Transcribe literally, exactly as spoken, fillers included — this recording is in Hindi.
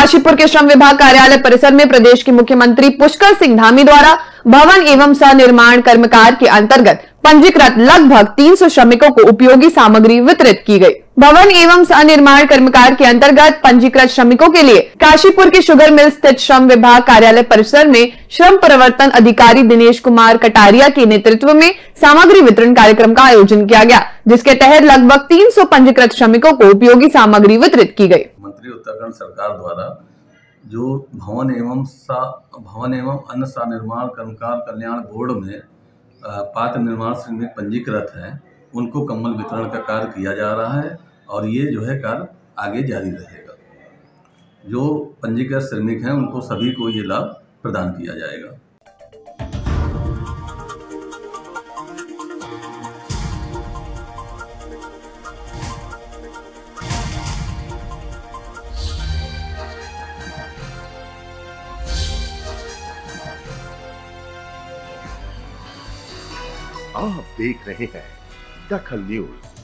काशीपुर के श्रम विभाग कार्यालय परिसर में प्रदेश के मुख्यमंत्री पुष्कर सिंह धामी द्वारा भवन एवं सनिर्माण कर्मकार के अंतर्गत पंजीकृत लगभग तीन सौ श्रमिकों को उपयोगी सामग्री वितरित की गई। भवन एवं सनिर्माण कर्मकार के अंतर्गत पंजीकृत श्रमिकों के लिए काशीपुर के शुगर मिल स्थित श्रम विभाग कार्यालय परिसर में श्रम परिवर्तन अधिकारी दिनेश कुमार कटारिया के नेतृत्व में सामग्री वितरण कार्यक्रम का आयोजन किया गया, जिसके तहत लगभग तीन सौ पंजीकृत श्रमिकों को उपयोगी सामग्री वितरित की गई। मंत्री उत्तराखंड सरकार द्वारा जो भवन एवं सा भवन एवं अन्य सनिर्माण कर्मकार कल्याण बोर्ड में पात्र निर्माण श्रमिक पंजीकृत हैं, उनको कम्बल वितरण का कार्य किया जा रहा है और ये जो है कार्य आगे जारी रहेगा। जो पंजीकृत श्रमिक हैं उनको सभी को ये लाभ प्रदान किया जाएगा। आप देख रहे हैं दखल न्यूज।